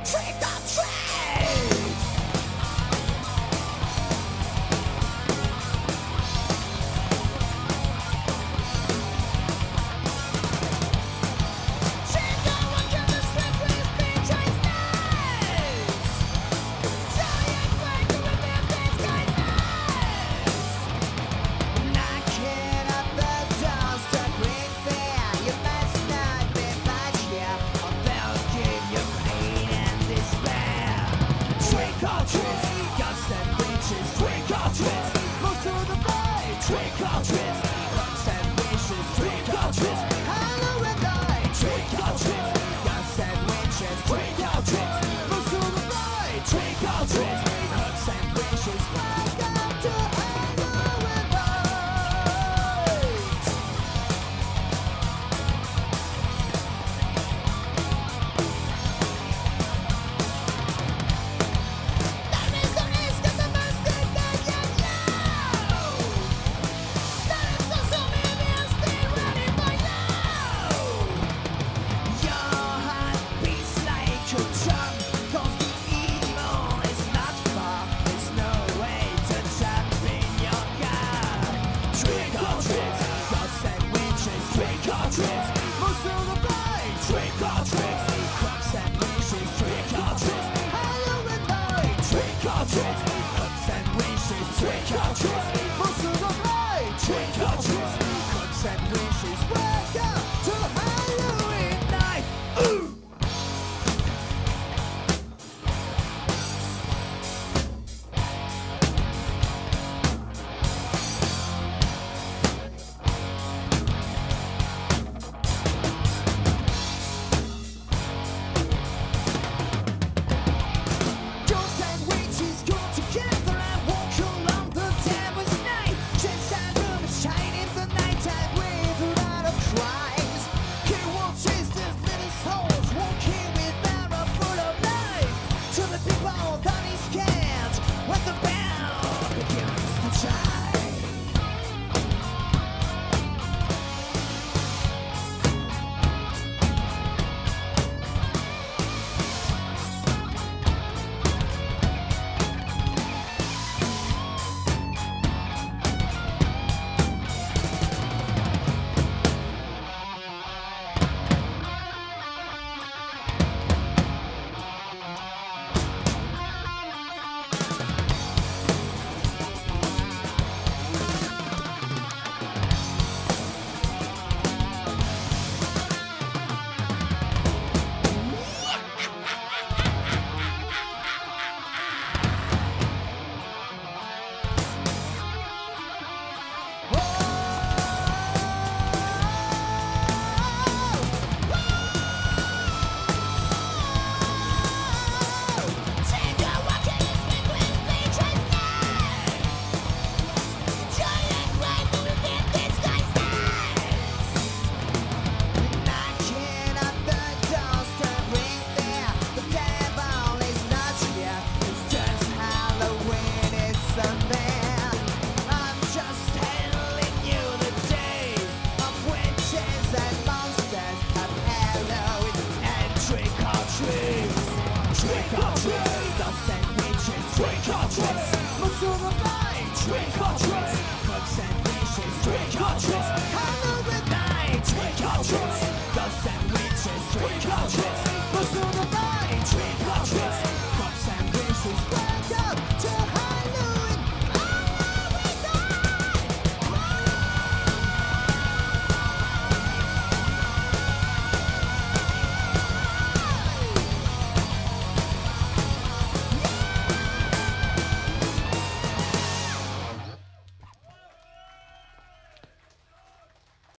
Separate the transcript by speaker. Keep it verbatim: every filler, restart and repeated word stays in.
Speaker 1: Trick or treat! Trick or treats, cups and wishes. Trick or treats, Halloween night. Trick or treats, guns and witches. Trick or treats, most of the night. Trick or treats, cups and wishes. Welcome to Halloween night. That is the risk of the mistake that you know. Most of the blind. Trick or treats, cups and wishes. Trick or treats, Halloween night. Trick or treats, cups and wishes. Trick or treats, most of the blind. Trick or treats, cups and wishes. Welcome to Halloween night. Ooh. Trick or treats, dust and witches. Trick or treats, most of the night. Trick or treats, cups and wishes. Trick or treats.